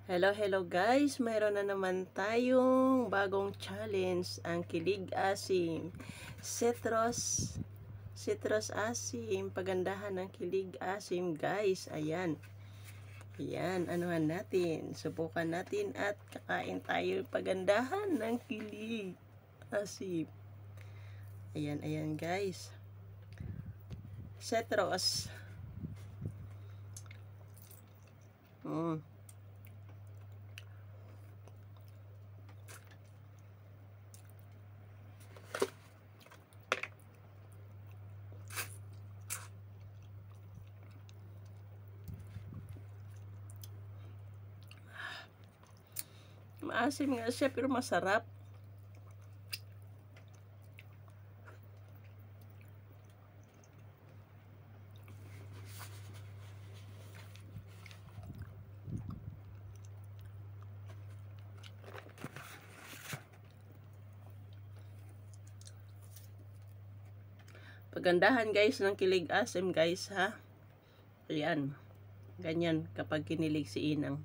Hello guys, mayroon na naman tayong bagong challenge, ang kilig asim. Citrus asim, pagandahan ng kilig asim guys. Ayan. Ayan, anuhan natin. Subukan natin at kakain tayo pagandahan ng kilig asim. Ayan guys. Citrus. Maasim nga siya pero masarap. Pagandahan guys ng kilig asim guys ha. Ayan. Ganyan kapag kinilig si inang.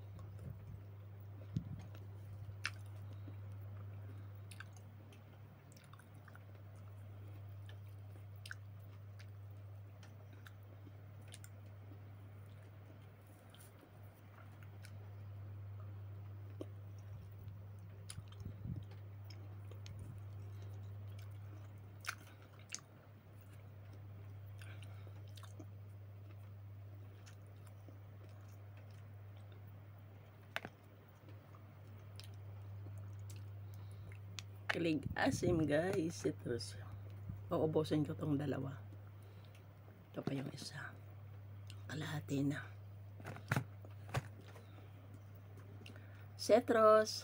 Kilig asim guys, citrus. Uubusin ko tong dalawa. Ito pa yung isa. Kalahati na. Citrus.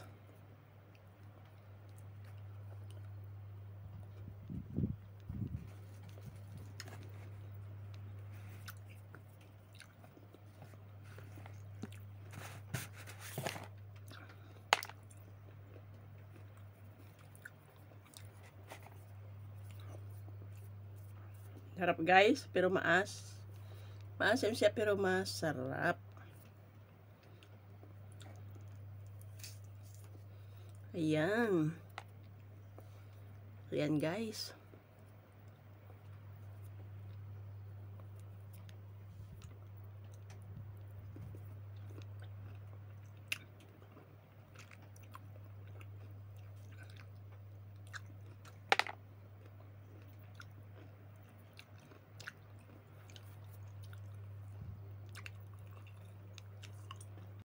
Sarap guys, pero maasim siya pero masarap. Ayan. Ayan guys.